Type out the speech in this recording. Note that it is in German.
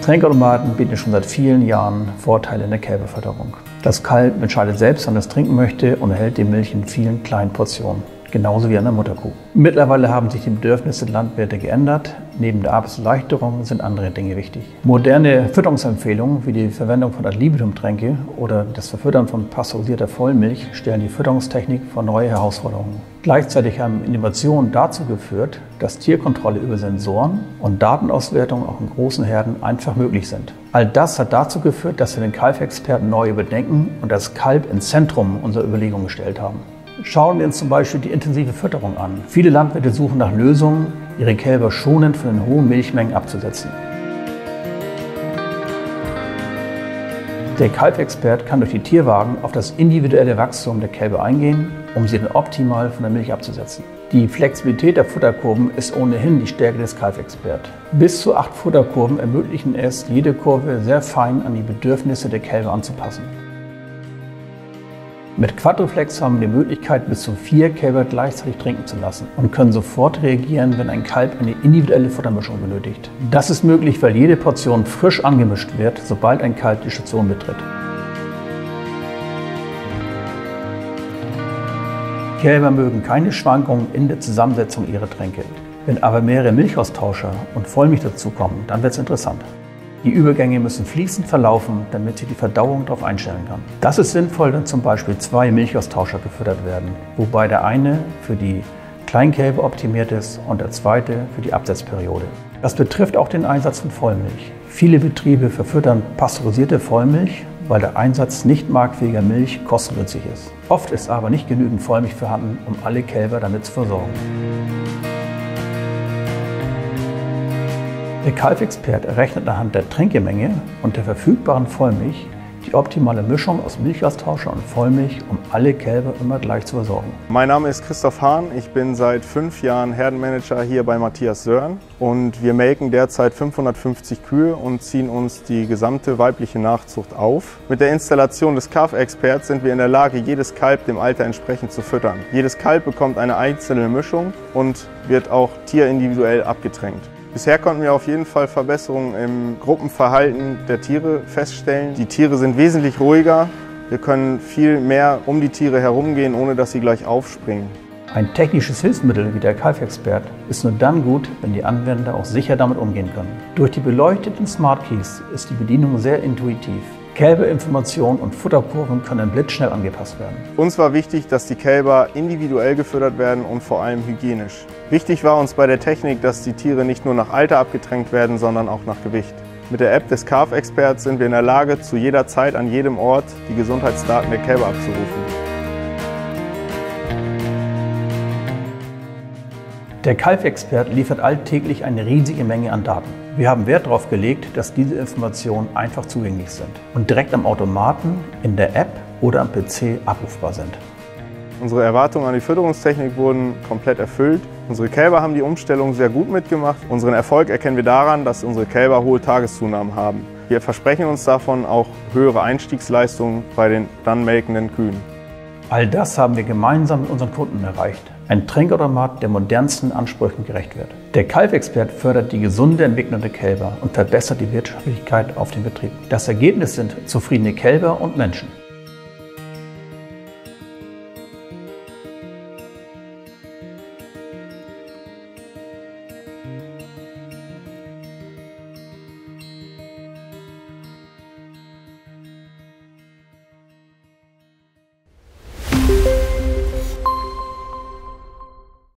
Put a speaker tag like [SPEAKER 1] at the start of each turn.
[SPEAKER 1] Trinkautomaten bieten schon seit vielen Jahren Vorteile in der Kälberfütterung. Das Kalb entscheidet selbst, wann es trinken möchte und erhält die Milch in vielen kleinen Portionen. Genauso wie an der Mutterkuh. Mittlerweile haben sich die Bedürfnisse der Landwirte geändert. Neben der Arbeitserleichterung sind andere Dinge wichtig. Moderne Fütterungsempfehlungen wie die Verwendung von Ad-libitum-Tränke oder das Verfüttern von pasteurisierter Vollmilch stellen die Fütterungstechnik vor neue Herausforderungen. Gleichzeitig haben Innovationen dazu geführt, dass Tierkontrolle über Sensoren und Datenauswertung auch in großen Herden einfach möglich sind. All das hat dazu geführt, dass wir den Kalbexperten neu überdenken und das Kalb ins Zentrum unserer Überlegungen gestellt haben. Schauen wir uns zum Beispiel die intensive Fütterung an. Viele Landwirte suchen nach Lösungen, ihre Kälber schonend von den hohen Milchmengen abzusetzen. Der Kalbexpert kann durch die Tierwagen auf das individuelle Wachstum der Kälber eingehen, um sie dann optimal von der Milch abzusetzen. Die Flexibilität der Futterkurven ist ohnehin die Stärke des Kalbexperten. Bis zu 8 Futterkurven ermöglichen es, jede Kurve sehr fein an die Bedürfnisse der Kälber anzupassen. Mit Quadriflex haben wir die Möglichkeit, bis zu 4 Kälber gleichzeitig trinken zu lassen und können sofort reagieren, wenn ein Kalb eine individuelle Futtermischung benötigt. Das ist möglich, weil jede Portion frisch angemischt wird, sobald ein Kalb die Station betritt. Kälber mögen keine Schwankungen in der Zusammensetzung ihrer Tränke. Wenn aber mehrere Milchaustauscher und Vollmilch dazukommen, dann wird es interessant. Die Übergänge müssen fließend verlaufen, damit sich die Verdauung darauf einstellen kann. Das ist sinnvoll, wenn zum Beispiel 2 Milchaustauscher gefüttert werden, wobei der eine für die Kleinkälber optimiert ist und der zweite für die Absetzperiode. Das betrifft auch den Einsatz von Vollmilch. Viele Betriebe verfüttern pasteurisierte Vollmilch, weil der Einsatz nicht markfähiger Milch kostengünstig ist. Oft ist aber nicht genügend Vollmilch vorhanden, um alle Kälber damit zu versorgen. Der Kalbexpert errechnet anhand der Tränkemenge und der verfügbaren Vollmilch die optimale Mischung aus Milchaustauscher und Vollmilch, um alle Kälber immer gleich zu versorgen.
[SPEAKER 2] Mein Name ist Christoph Hahn, ich bin seit 5 Jahren Herdenmanager hier bei Matthias Sörn und wir melken derzeit 550 Kühe und ziehen uns die gesamte weibliche Nachzucht auf. Mit der Installation des Kalbexperts sind wir in der Lage, jedes Kalb dem Alter entsprechend zu füttern. Jedes Kalb bekommt eine einzelne Mischung und wird auch tierindividuell abgetränkt. Bisher konnten wir auf jeden Fall Verbesserungen im Gruppenverhalten der Tiere feststellen. Die Tiere sind wesentlich ruhiger. Wir können viel mehr um die Tiere herumgehen, ohne dass sie gleich aufspringen.
[SPEAKER 1] Ein technisches Hilfsmittel wie der Kalbexpert ist nur dann gut, wenn die Anwender auch sicher damit umgehen können. Durch die beleuchteten Smart Keys ist die Bedienung sehr intuitiv. Kälberinformationen und Futterkurven können blitzschnell angepasst werden.
[SPEAKER 2] Uns war wichtig, dass die Kälber individuell gefüttert werden und vor allem hygienisch. Wichtig war uns bei der Technik, dass die Tiere nicht nur nach Alter abgetränkt werden, sondern auch nach Gewicht. Mit der App des Kalbexperts sind wir in der Lage, zu jeder Zeit an jedem Ort die Gesundheitsdaten der Kälber abzurufen.
[SPEAKER 1] Der Kalbexpert liefert alltäglich eine riesige Menge an Daten. Wir haben Wert darauf gelegt, dass diese Informationen einfach zugänglich sind und direkt am Automaten, in der App oder am PC abrufbar sind.
[SPEAKER 2] Unsere Erwartungen an die Fütterungstechnik wurden komplett erfüllt. Unsere Kälber haben die Umstellung sehr gut mitgemacht. Unseren Erfolg erkennen wir daran, dass unsere Kälber hohe Tageszunahmen haben. Wir versprechen uns davon auch höhere Einstiegsleistungen bei den dann melkenden Kühen.
[SPEAKER 1] All das haben wir gemeinsam mit unseren Kunden erreicht. Ein Trinkautomat, der modernsten Ansprüchen gerecht wird. Der Kalbexpert fördert die gesunde Entwicklung der Kälber und verbessert die Wirtschaftlichkeit auf dem Betrieb. Das Ergebnis sind zufriedene Kälber und Menschen.